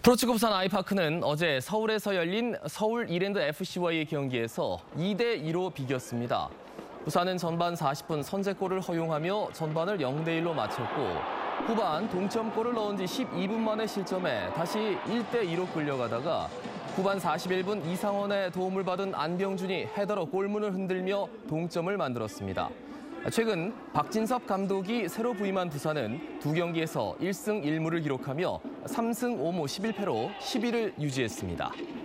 프로축구 부산 아이파크는 어제 서울에서 열린 서울 이랜드 FC와의 경기에서 2대2로 비겼습니다. 부산은 전반 40분 선제골을 허용하며 전반을 0대1로 마쳤고 후반 동점골을 넣은 지 12분 만에 실점해 다시 1대2로 끌려가다가 후반 41분 이상원의 도움을 받은 안병준이 헤더로 골문을 흔들며 동점을 만들었습니다. 최근 박진섭 감독이 새로 부임한 부산은 두 경기에서 1승 1무를 기록하며 3승 5무 11패로 10위를 유지했습니다.